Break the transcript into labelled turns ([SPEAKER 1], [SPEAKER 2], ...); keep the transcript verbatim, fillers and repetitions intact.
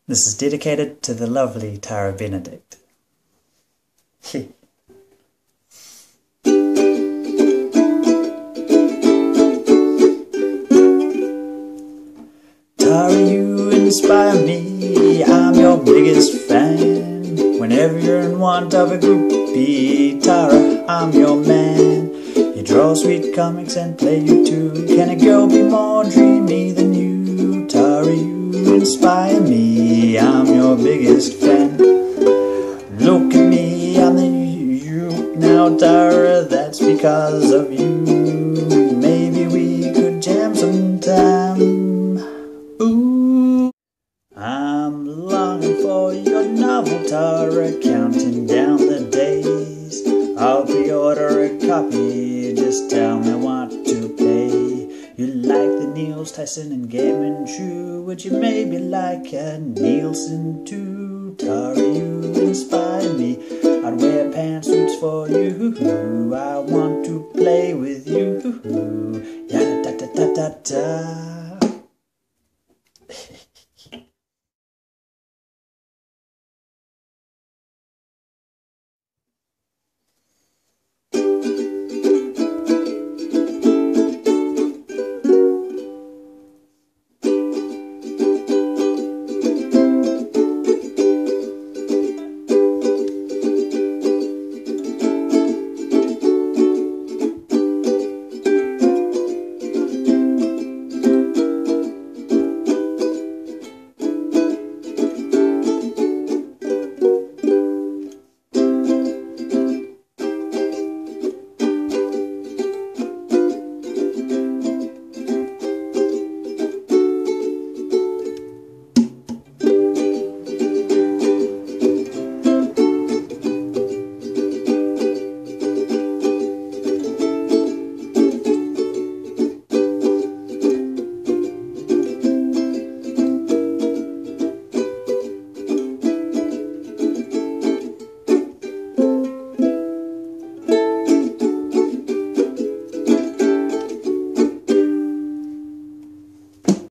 [SPEAKER 1] This is dedicated to the lovely Tara Benedict. Tara, you inspire me, I'm your biggest fan. Whenever you're in want of a groupie, Tara, I'm your man. You draw sweet comics and play you too. Can a girl be more dreamy than you? Tara, you inspire me, I'm your biggest fan. Look at me, I'm the you now, Tara, that's because of you. Maybe we could jam sometime. Ooh, I'm longing for your novel, Tara, counting down the days. I'll pre-order a copy, just tell me what to pay. You like the Neils, Tyson and Gaiman True, would you maybe like a Neilson too? Tara, you inspire me, I'd wear pantsuits for you. I want to play with you, yada da da da da da.